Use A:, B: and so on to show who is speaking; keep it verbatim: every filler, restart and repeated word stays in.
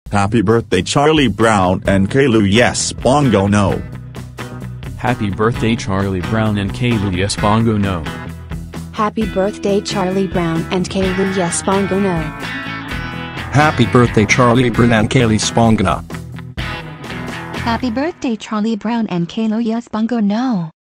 A: Happy birthday Charlie Brown and CaillouYes BongoNo.
B: Happy birthday Charlie Brown and CaillouYes BongoNo.
C: Happy birthday Charlie Brown and CaillouYes BongoNo.
D: Happy birthday Charlie Brown and CaillouYes BongoNo.
E: Happy birthday Charlie Brown and CaillouYes BongoNo.